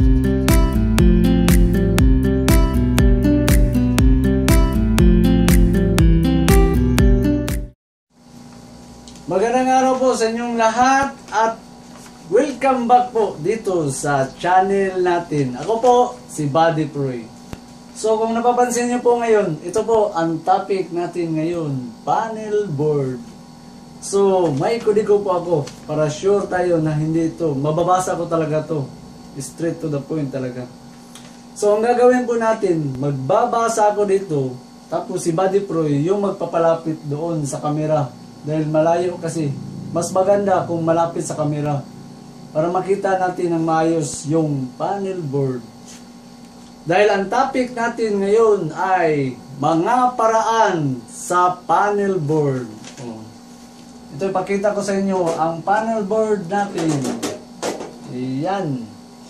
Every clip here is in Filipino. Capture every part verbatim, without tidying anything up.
Magandang araw po sa inyong lahat at welcome back po dito sa channel natin. Ako po si Buddy Proy. So kung napapansin niyo po ngayon, ito po ang topic natin ngayon, panel board. So may kodigo po ako para sure tayo na hindi ito, mababasa ko talaga to, straight to the point talaga. So ang gagawin po natin, magbabasa ako dito, tapos si Buddy Proy yung magpapalapit doon sa camera. Dahil malayo kasi, mas maganda kung malapit sa camera para makita natin ng maayos yung panel board. Dahil ang topic natin ngayon ay mga paraan sa panel board. Oh. Ito ipakita ko sa inyo ang panel board natin. Ayan.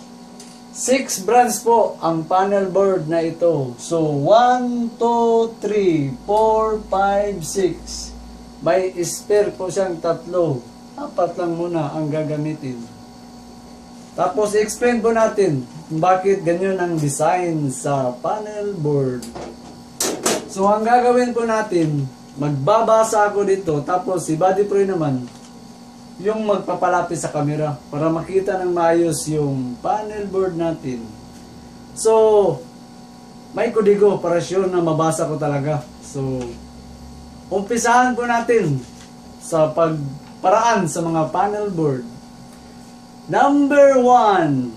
Six brands po ang panel board na ito. So one, two, three, four, five, six. May spare po siyang tatlo. Apat lang muna ang gagamitin. Tapos explain po natin kung bakit ganyan ang design sa panel board. So ang gagawin po natin, magbabasa ako dito. Tapos si Buddy Proy naman yung magpapalapit sa camera para makita ng maayos yung panel board natin. So may kodigo para sure na mabasa ko talaga. So umpisahan po natin sa pagparaan sa mga panel board. Number one,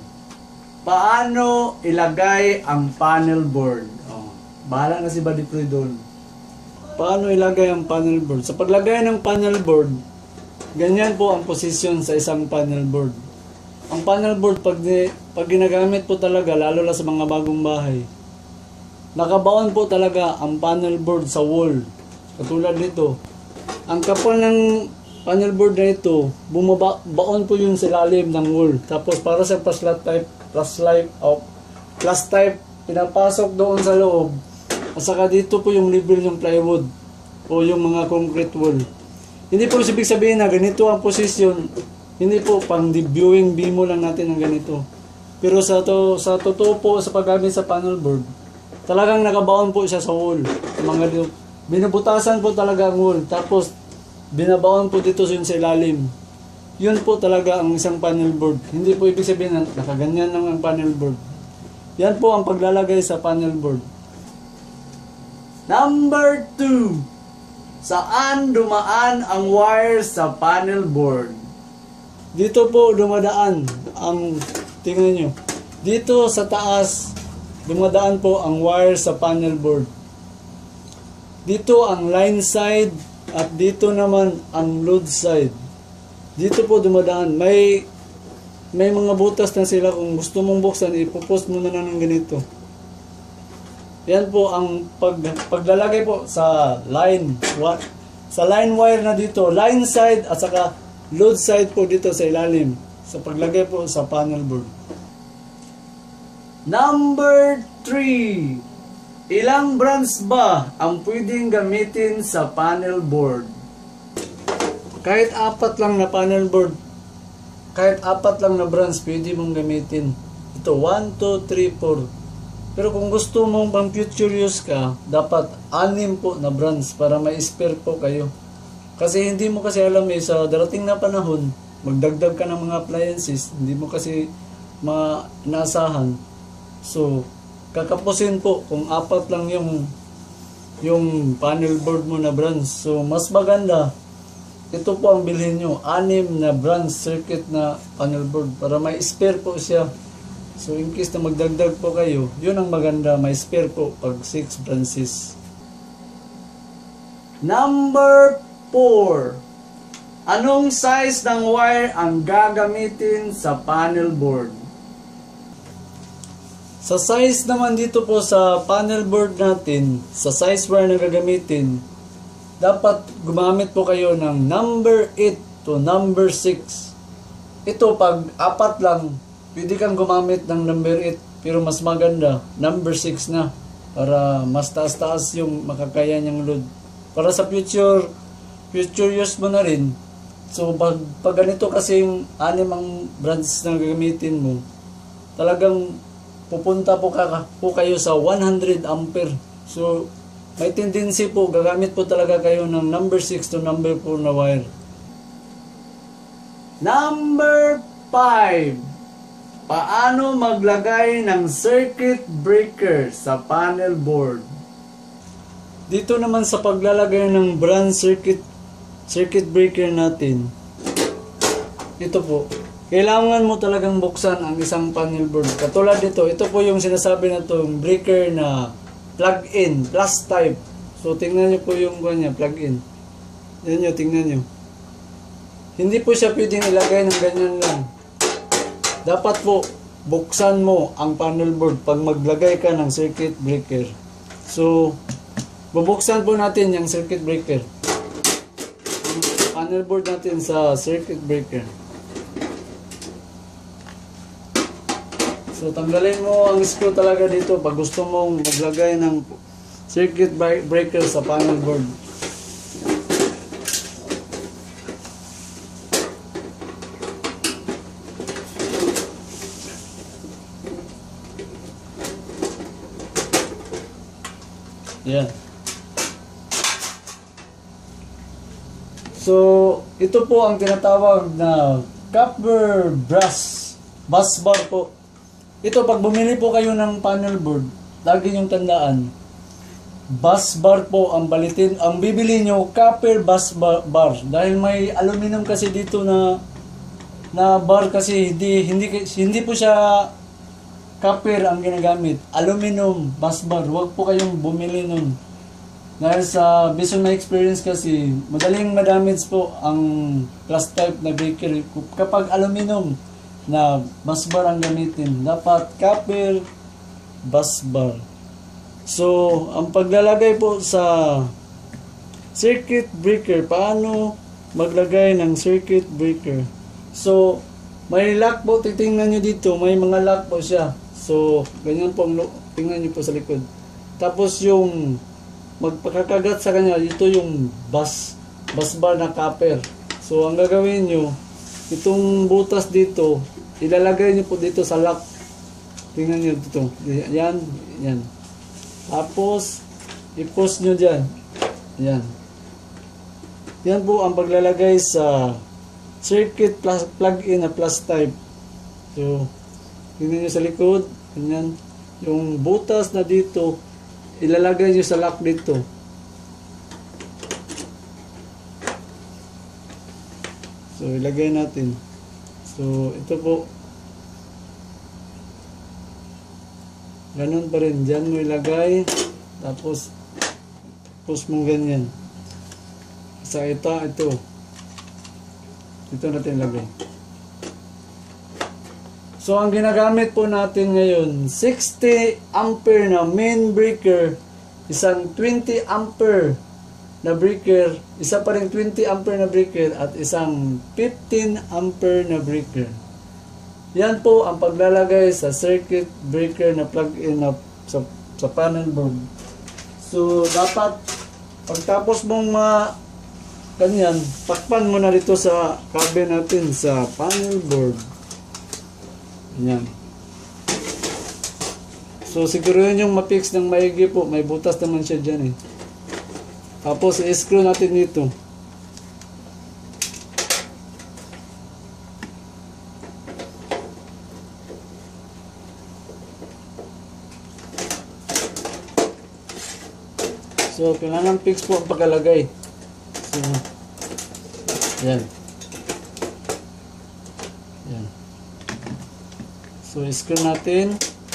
paano ilagay ang panel board? Oh, bahala na si Buddy Proy doon. Paano ilagay ang panel board? Sa paglagay ng panel board, ganyan po ang posisyon sa isang panel board. Ang panel board, pag, pag ginagamit po talaga, lalo na sa mga bagong bahay, nakabaon po talaga ang panel board sa wall. Katulad nito, ang kapal ng panel board na ito, bumabaon po yung silalim ng wall. Tapos para sa plus type, plus life, oh, plus type, pinapasok doon sa loob. At saka dito po yung level ng plywood o yung mga concrete wall. Hindi po ibig sabihin na ganito ang posisyon. Hindi po pang debuting bimo lang natin ng ganito. Pero sa to, sa totoo po sa paggamit sa panel board, talagang nakabaon po siya sa wall. Mga dito. Binabutasan po talaga ang wall. Tapos, binabaon po dito yung sa ilalim. Yun po talaga ang isang panel board. Hindi po ibig sabihin na nakaganyan lang ang panel board. Yan po ang paglalagay sa panel board. Number two. Saan dumaan ang wire sa panel board? Dito po dumadaan ang, tingnan nyo. Dito sa taas, dumadaan po ang wire sa panel board. Dito ang line side at dito naman ang load side. Dito po dumadaan. May may mga butas na sila. Kung gusto mong buksan, ipopost mo na lang ng ganito. Yan po ang pag, paglalagay po sa line what, sa line wire na dito. Line side at saka load side po dito sa ilalim. Sa paglagay po sa panel board. Number three. Ilang brands ba ang pwedeng gamitin sa panel board? Kahit apat lang na panel board, kahit apat lang na brands pwede mong gamitin. Ito, one, two, three, four. Pero kung gusto mong pang future use ka, dapat anim po na brands para may spare po kayo. Kasi hindi mo kasi alam eh, sa darating na panahon, magdagdag ka ng mga appliances, hindi mo kasi ma-inaasahan. So, kakapusin po kung apat lang yung yung panel board mo na brands. So mas maganda ito po ang bilhin nyo, anim na brands circuit na panel board para may spare po siya. So in case na magdagdag po kayo, yun ang maganda, may spare po pag six branches. Number four. Anong size ng wire ang gagamitin sa panel board? Sa size naman dito po sa panel board natin, sa size wire na gagamitin, dapat gumamit po kayo ng number eight to number six. Ito pag apat lang, pwede kang gumamit ng number eight, pero mas maganda, number six na, para mas taas-taas yung makakaya niyang load. Para sa future, future use mo na rin. So pag, pag ganito kasi yung anim ang brands na gagamitin mo, talagang pupunta po, ka, po kayo sa one hundred ampere. So, may tendency po, gagamit po talaga kayo ng number six to number four na wire. Number five. Paano maglagay ng circuit breaker sa panel board? Dito naman sa paglalagay ng brand circuit circuit breaker natin, ito po, kailangan mo talagang buksan ang isang panel board. Katulad dito, ito po yung sinasabi na itong breaker na plug-in, plus type. So, tingnan nyo po yung kanya, plug-in. Yan nyo, tingnan nyo. Hindi po siya pwedeng ilagay ng ganyan lang. Dapat po, buksan mo ang panel board pag maglagay ka ng circuit breaker. So, bubuksan po natin yung circuit breaker. Panel board natin sa circuit breaker. So, tanggalin mo ang screw talaga dito pag gusto mong maglagay ng circuit breaker sa panel board. Yan. So, ito po ang tinatawag na copper brass bus bar po. Ito, pag bumili po kayo ng panel board, lagi niyong tandaan, bus bar po ang balitin, ang bibili nyo, copper bus bar, bar. Dahil may aluminum kasi dito na na bar kasi hindi hindi hindi po siya copper ang ginagamit. Aluminum bus bar. Huwag po kayong bumili nun. Dahil sa based on my experience kasi, madaling madamage po ang plus type na breaker kapag aluminum na bus bar ang gamitin. Dapat copper bus bar. So, ang paglalagay po sa circuit breaker, paano maglagay ng circuit breaker? So, may lock po, titingnan nyo dito, may mga lock po siya. So, ganyan po, tingnan nyo po sa likod. Tapos yung magpakakagat sa kanya, ito yung bus, bus bar na copper. So, ang gagawin nyo, itong butas dito, ilalagay nyo po dito sa lock. Tingnan nyo dito. Yan, yan. Tapos, i-post nyo dyan. Yan. Yan po ang paglalagay sa circuit plug-in na plus type. So, tingnan nyo sa likod. Yan. Yung butas na dito, ilalagay nyo sa lock dito. So, ilagay natin. So, ito po. Ganun pa rin. Diyan mo ilagay. Tapos, post mo ganyan. Sa ito, ito. Ito natin ilagay. So, ang ginagamit po natin ngayon, sixty ampere na main breaker, isang twenty ampere na breaker, isa pa rin twenty ampere na breaker, at isang fifteen ampere na breaker. Yan po ang paglalagay sa circuit breaker na plug-in na sa, sa panel board. So, dapat pagtapos mong ma ganyan, takpan mo na dito sa cabinet natin sa panel board. Yan. So, siguruhin yung ma-fix ng maigi po. May butas naman siya dyan eh. Tapos, i-screw natin dito. So, kailangan fix po ang pagkalagay. So, yan. Yan. So, screw natin.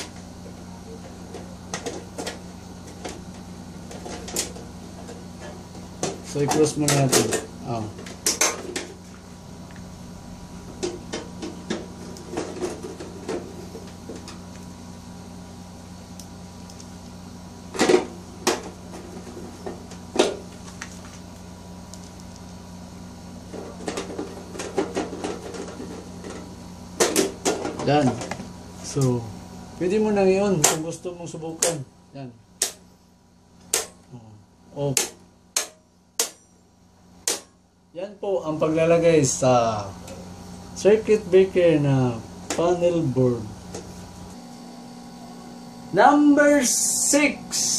So, i-cross muna natin. Oh. Yan. So, pwede mo na ngayon kung gusto mong subukan. Yan. Oh. Yan po ang paglalagay sa circuit breaker na panel board. Number six.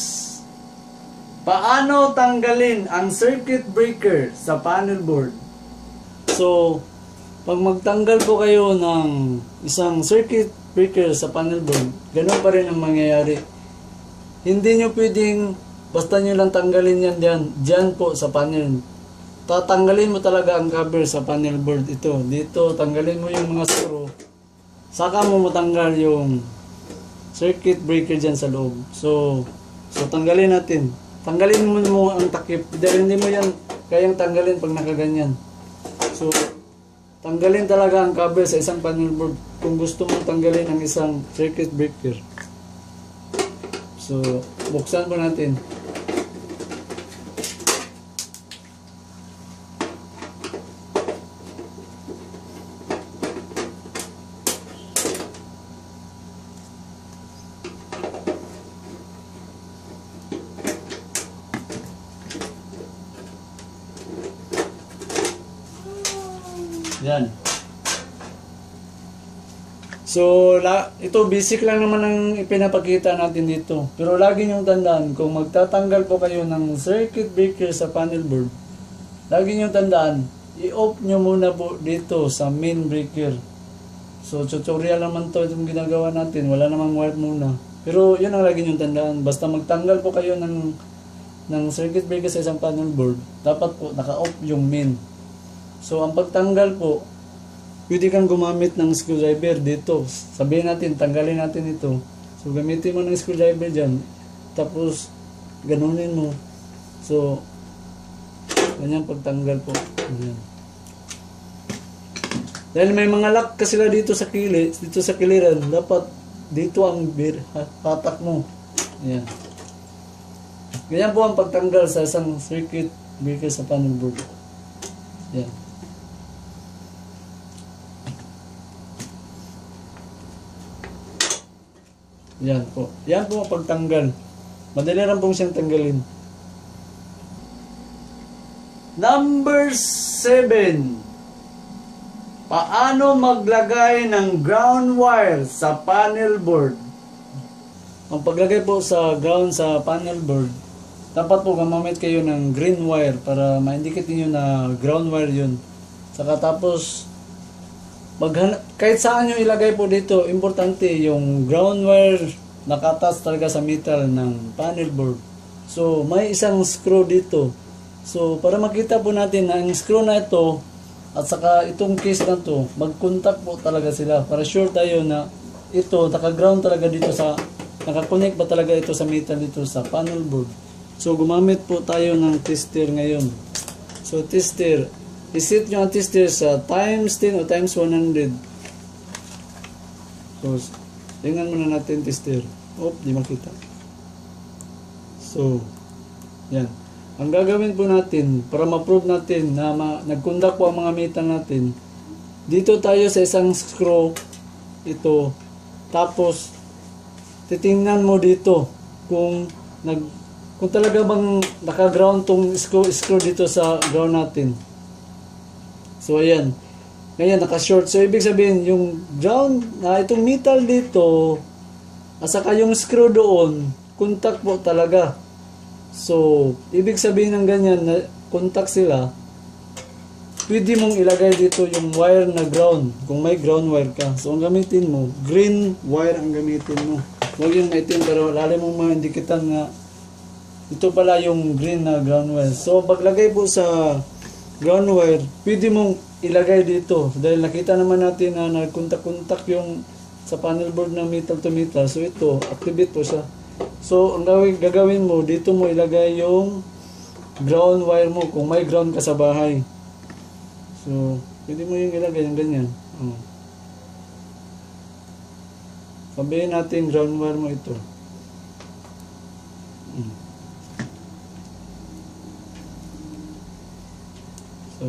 Paano tanggalin ang circuit breaker sa panel board? So, pag magtanggal po kayo ng isang circuit breaker sa panel board, ganun pa rin ang mangyayari. Hindi nyo pwedeng basta nyo lang tanggalin yan dyan, dyan po sa panel. Tatanggalin mo talaga ang cover sa panel board ito. Dito, tanggalin mo yung mga screw. Saka mo matanggal yung circuit breaker dyan sa loob. So, so tanggalin natin. Tanggalin mo mo ang takip. Dahil hindi mo yan kayang tanggalin pag nakaganyan. So, tanggalin talaga ang cover sa isang panel board kung gusto mong tanggalin ang isang circuit breaker. So, buksan po natin. Yan. So, la, ito basic lang naman ang ipinapakita natin dito. Pero lagi niyong tandaan, kung magtatanggal po kayo ng circuit breaker sa panel board, lagi niyong tandaan, i-off nyo muna po dito sa main breaker. So, tutorial naman to itong ginagawa natin. Wala namang wire muna. Pero, yun ang lagi niyong tandaan. Basta magtanggal po kayo ng, ng circuit breaker sa isang panel board, dapat po naka-off yung main. So, ang pagtanggal po, pwede kang gumamit ng screwdriver dito. Sabihin natin, tanggalin natin ito. So, gamitin mo ng screwdriver dyan. Tapos, ganunin mo. So, ganyan pagtanggal po. Ganyan. Dahil may mga lock kasi sila dito sa kili, dito sa kiliran, dapat dito ang bir, patak mo. Ayan. Ganyan po ang pagtanggal sa isang circuit breaker sa panel board. Ayan. Yan po. Yan po ang pagtanggal. Madali lang po siyang tanggalin. Number seven. Paano maglagay ng ground wire sa panel board? Ang paglagay po sa ground sa panel board, dapat po gamamit kayo ng green wire para ma-indicate niyo na ground wire yun. Saka tapos, Maghan kahit saan nyo ilagay po dito, importante yung ground wire nakatas talaga sa metal ng panel board. So, may isang screw dito. So, para makita po natin na ang screw na ito at saka itong case na to, mag-contact po talaga sila para sure tayo na ito, naka-ground talaga dito sa, naka-connect ba talaga ito sa metal dito sa panel board. So, gumamit po tayo ng tester ngayon. So, tester. I-set nyo ang tester sa times ten o times one hundred. So, tingnan muna natin tester. Oop, di makita. So, yan. Ang gagawin po natin, para ma-prove natin na nag-conduct po ang mga metal natin, dito tayo sa isang screw, ito, tapos, titingnan mo dito, kung, nag, kung talaga bang naka-ground tong screw, screw dito sa ground natin. So, ayan. Ngayon, naka-short. So, ibig sabihin, yung ground, na itong metal dito, at saka yung screw doon, contact po talaga. So, ibig sabihin ng ganyan, na contact sila, pwede mong ilagay dito yung wire na ground, kung may ground wire ka. So, ang gamitin mo, green wire ang gamitin mo. Huwag yung maitim, pero lalim mong ma-indikitan nga, ito pala yung green na ground wire. So, paglagay po sa ground wire, pwede mong ilagay dito dahil nakita naman natin na nagkontak-kontak yung sa panel board ng metal to metal. So ito, activate po siya. So ang gawin, gagawin mo, dito mo ilagay yung ground wire mo kung may ground ka sa bahay. So pwede mo yung ilagay yung ganyan. Oh. Sabihin natin ground wire mo ito. Hmm. So,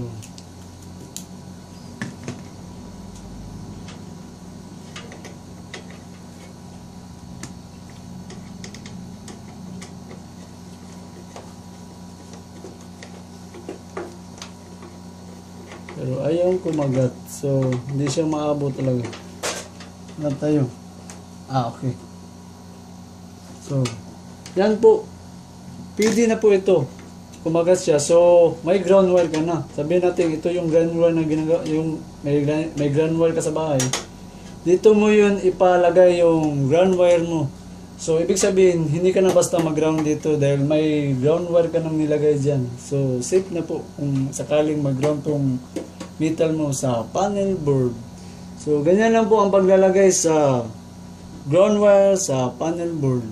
pero ayaw kumagat. So, hindi siya maabot talaga. Ano tayo? Ah, okay. So, yan po. Pwede na po ito. Kumagas siya. So, may ground wire ka na. Sabihin natin, ito yung ground wire na ginagawa, yung may, may ground wire ka sa bahay. Dito mo yun ipalagay yung ground wire mo. So, ibig sabihin, hindi ka na basta mag-ground dito dahil may ground wire ka nang nilagay dyan. So, safe na po kung sakaling mag-ground tong metal mo sa panel board. So, ganyan lang po ang paglalagay sa ground wire sa panel board.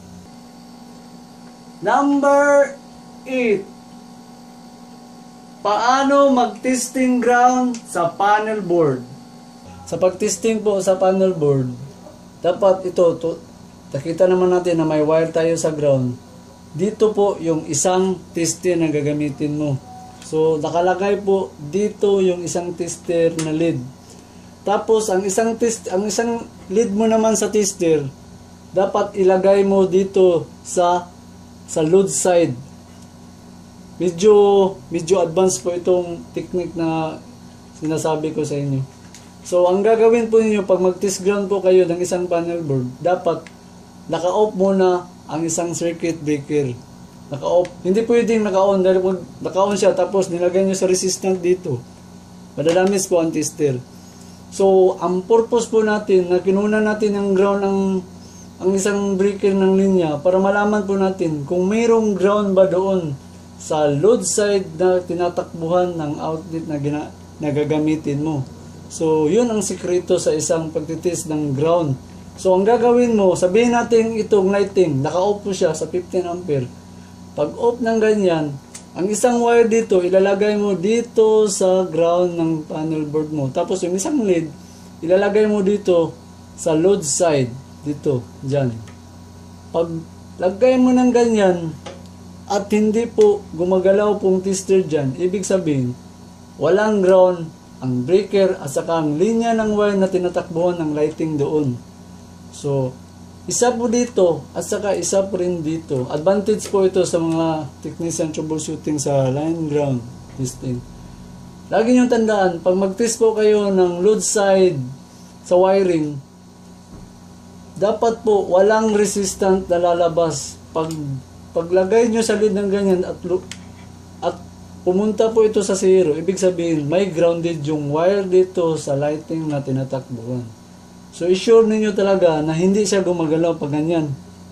Number eight. Paano mag-testing ground sa panel board? Sa pag-testing po sa panel board, dapat ito, to, nakita naman natin na may wire tayo sa ground. Dito po yung isang tester na gagamitin mo. So, nakalagay po dito yung isang tester na lead. Tapos, ang isang, test, ang isang lead mo naman sa tester, dapat ilagay mo dito sa sa load side. Medyo medyo advanced po itong technique na sinasabi ko sa inyo. So, ang gagawin po niyo pag mag-test ground po kayo ng isang panel board, dapat naka-off muna ang isang circuit breaker. Naka-off. Hindi pwedeng naka-on dahil pag naka-on siya tapos nilagay niyo sa resistant dito, madadamis po ang tester. So, ang purpose po natin na kinuna natin ang ground ng ang isang breaker ng linya para malaman po natin kung mayroong ground ba doon sa load side na tinatakbuhan ng outlet na, gina, na gagamitin mo. So, yun ang sikreto sa isang pagtitest ng ground. So, ang gagawin mo, sabihin natin itong lighting, naka-off po siya sa fifteen ampere. Pag off ng ganyan, ang isang wire dito, ilalagay mo dito sa ground ng panel board mo. Tapos, yung isang lead, ilalagay mo dito sa load side. Dito, dyan. Pag lagay mo ng ganyan at hindi po gumagalaw pong tester dyan, ibig sabihin, walang ground ang breaker at saka ang linya ng wire na tinatakbuhan ng lighting doon. So, isa po dito at saka isa po rin dito. Advantage po ito sa mga technician troubleshooting sa line ground testing. Lagi niyong tandaan, pag mag-test po kayo ng load side sa wiring, dapat po walang resistant na lalabas. Pag paglagay nyo sa lead ng ganyan at, at pumunta po ito sa zero, ibig sabihin may grounded yung wire dito sa lighting na tinatakbuhan. So, i-sure ninyo talaga na hindi siya gumagalaw pag ganyan.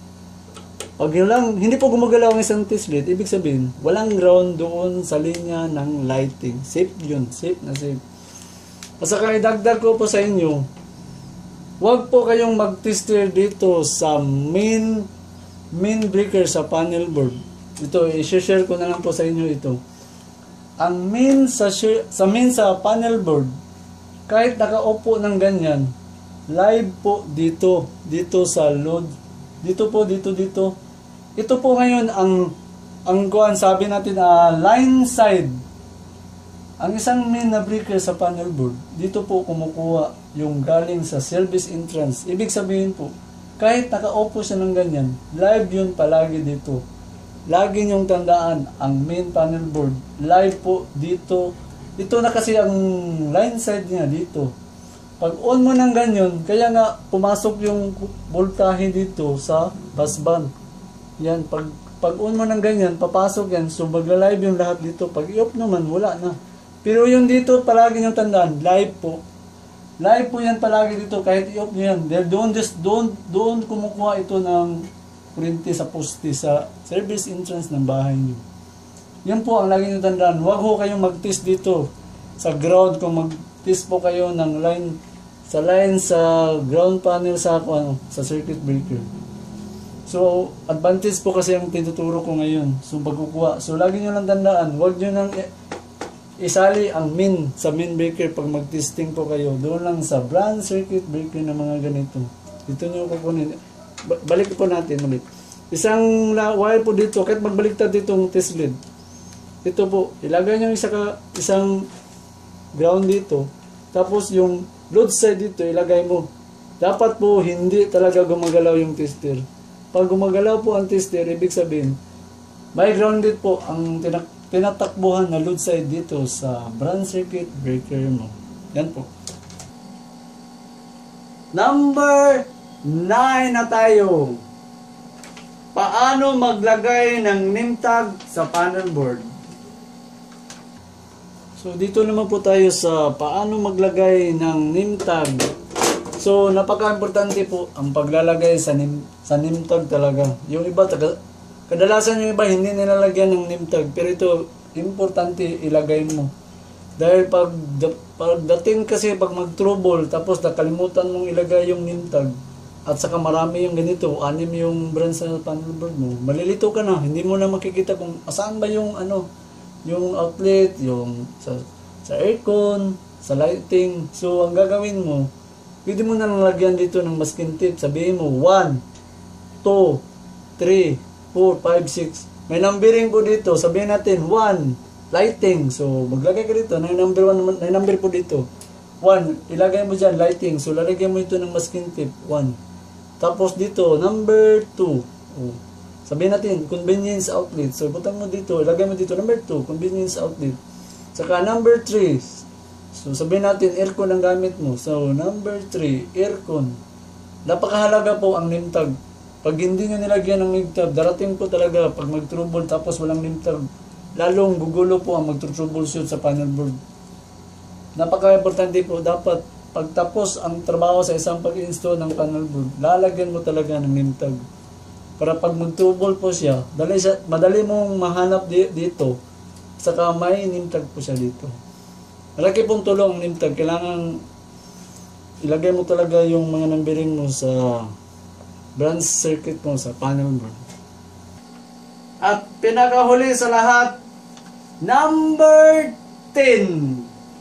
Pag lang, hindi po gumagalaw ang isang test lead, ibig sabihin, walang ground doon sa linya ng lighting. Safe yun. Safe na safe. Saka idagdag ko po sa inyo, huwag po kayong mag-tester dito sa main main breaker sa panel board. Ito, i-share ko na lang po sa inyo ito. Ang main sa, sa main sa panel board, kahit naka-off po ng ganyan, live po dito, dito sa load, dito po, dito, dito. Ito po ngayon ang, ang kuhan, sabi natin, uh, line side. Ang isang main na breaker sa panel board, dito po kumukuha yung galing sa service entrance. Ibig sabihin po, kahit naka-off po siya ng ganyan, live yun palagi dito. Lagi niyong tandaan, ang main panel board, live po dito. Ito na kasi ang line side niya dito. Pag on mo ng ganyan, kaya nga pumasok yung voltahe dito sa busband. Yan, pag, pag on mo ng ganyan, papasok yan. So magla-live yung lahat dito. Pag i-off naman, wala na. Pero yung dito, palagi niyong tandaan, live po. Live po yan palagi dito, kahit i-off nyo yan. Dahil doon, just, doon, doon kumukuha ito ng kurente sa poste, sa service entrance ng bahay nyo. Yan po ang lagi niyong tandaan. Huwag ho kayong mag-test dito sa ground. Kung mag-test po kayo ng line, sa line sa ground panel sa, ano, sa circuit breaker. So, advantage po kasi ang tinuturo ko ngayon. So, pagkukuha. So, lagi nyo lang tandaan, huwag nyo nang isali ang min sa main breaker pag mag-testing po kayo. Doon lang sa branch circuit breaker na mga ganito. Dito nyo kukunin. Balik po natin ulit. Isang wire po dito, kahit magbaliktad ditong test lead. Ito po, ilagay nyo isa ka, isang ground dito. Tapos yung load side dito, ilagay mo. Dapat po hindi talaga gumagalaw yung tester. Pag gumagalaw po ang tester, ibig sabihin, may grounded po ang tinak tinatakbuhan na load side dito sa branch circuit breaker mo. Yan po. Number nine na tayo. paano maglagay ng name tag sa panel board. So dito naman po tayo sa paano maglagay ng name tag. So napaka-importante po ang paglalagay sa name, sa name tag talaga. Yung iba, taga, kadalasan yung iba hindi nilalagyan ng name tag, pero ito importante ilagay mo. Dahil pag pagdating kasi pag mag-trouble tapos nakalimutan mong ilagay yung name tag at saka marami yung ganito, anim yung brand sa panel board mo, malilito ka na, hindi mo na makikita kung saan ba yung ano, yung outlet, yung sa, sa aircon, sa lighting. So ang gagawin mo, pwede mo na lagyan dito ng masking tape. Sabihin mo one, two, three, four, five, six. May numbering po dito. Sabihin natin one, lighting. So maglagay ka dito, may number one, may number po dito. one, ilagay mo dyan, lighting. So lalagyan mo ito ng masking tape, one. Tapos dito, number two. Oh. Sabihin natin, convenience outlet. So butang mo dito, ilagay mo dito, number two, convenience outlet. Saka number three. So sabihin natin, aircon ang gamit mo. So number three, aircon. Napakahalaga po ang name tag. Pag hindi nyo nilagyan ng name tag, darating po talaga pag mag-trouble tapos walang name tag, lalong gugulo po ang mag-troubleshoot sa panel board. Napaka-importante po, dapat pagtapos ang trabaho sa isang pag-install ng panel board, lalagyan mo talaga ng name tag. Para pag mag-trouble po siya, dali siya, madali mong mahanap di, dito. Saka may name tag po siya dito. Malaki pong tulong ang name tag. Kailangan ilagay mo talaga yung mga numbering mo sa branch circuit mo sa panel board. At pinakahuli sa lahat, number ten.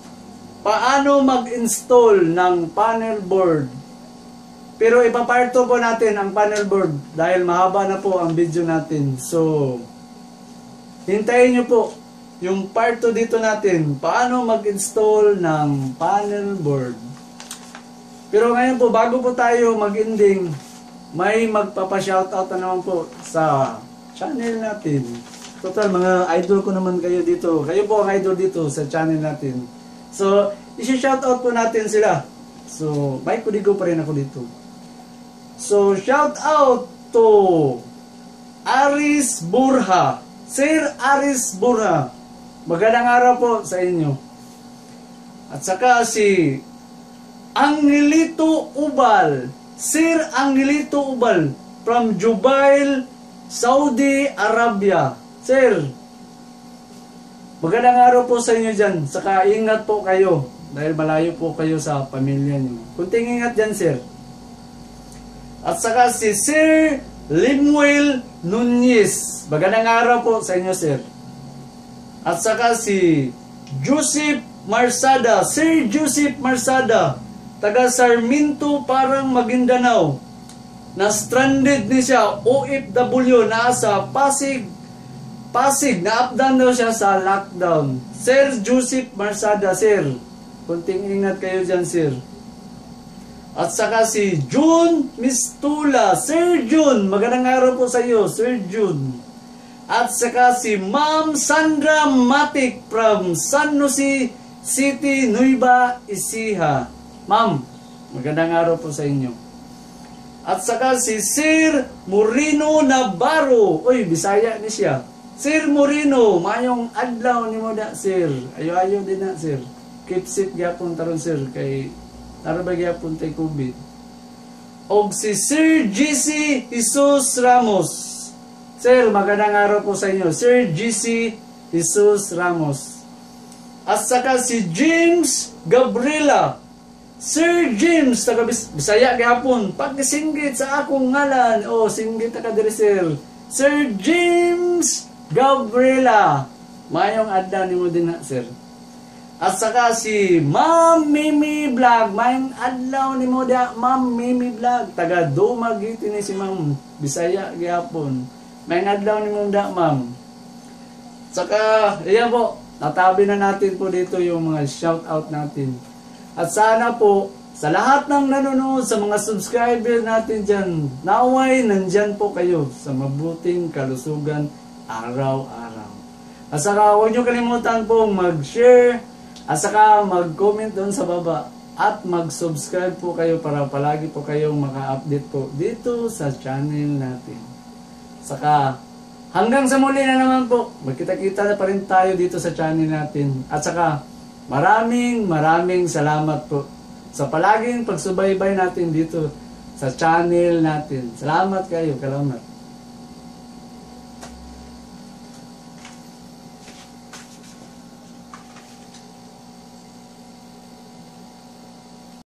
Paano mag-install ng panel board? Pero ipaparto po natin ang panel board dahil mahaba na po ang video natin. So, hintayin nyo po yung part two dito natin. Paano mag-install ng panel board? Pero ngayon po, bago po tayo mag-ending, may magpapa-shoutout na naman po sa channel natin. Total, mga idol ko naman kayo dito. Kayo po ang idol dito sa channel natin. So, isi-shoutout po natin sila. So, may kudigo pa rin ako dito. So, shoutout to Aris Burha. Sir Aris Burha. Magandang araw po sa inyo. At saka si Angelito Ubal. Sir Angelito Ubal from Jubail, Saudi Arabia. Sir, magandang araw po sa inyo dyan. Saka ingat po kayo dahil malayo po kayo sa pamilya niyo. Kunting ingat dyan, sir. At saka si Sir Limuel Nunez. Magandang araw po sa inyo, sir. At saka si Joseph Marsada. Sir Joseph Marsada, taga Sarmiento, parang Maguindanao. Na-stranded ni siya, O F W, nasa Pasig. Pasig, na-updown daw siya sa lockdown. Sir Joseph Marsada, sir. Kunting ingat kayo dyan, sir. At saka si June Mistula. Sir June, magandang araw po sa iyo, Sir June. At saka si Ma'am Sandra Matic from San Jose City, Nueva Ecija. Ma'am, magandang araw po sa inyo. At saka si Sir Moreno Navarro. Uy, Bisaya ni siya. Sir Moreno, mayong adlaw ni mo da, sir. Ayo-ayo din na, sir. Keep safe gyapon taron, sir, kay narabay gyapon tay COVID. Og si Sir G C Jesus Ramos. Sir, magandang araw po sa inyo. Sir G C Jesus Ramos. At saka si James Gabriela. Sir James, taga Bisaya gyapon. Pagsinggit sa akong ngalan. Oh, singgit ta ka diri, sir. Sir James Gabriela. Mayong adlaw nimo din na, sir. At saka si Ma'am Mimi Vlog. Mayong adlaw nimo da, Ma'am Mimi Vlog. Taga Dumaguete ni si Ma'am. Bisaya gyapon. Mayong adlaw nimo da, ma'am. Saka, ayan po, natabi na natin po dito yung mga shoutout natin. At sana po, sa lahat ng nanonood, sa mga subscriber natin dyan, naway nandyan po kayo sa mabuting kalusugan araw-araw. At saka huwag nyo kalimutan po mag-share at saka mag-comment doon sa baba at mag-subscribe po kayo para palagi po kayong maka-update po dito sa channel natin. Saka hanggang sa muli na naman po, magkita-kita na pa rin tayo dito sa channel natin. At saka maraming maraming salamat po sa palaging pagsubaybay natin dito sa channel natin. Salamat kayo, kalamat.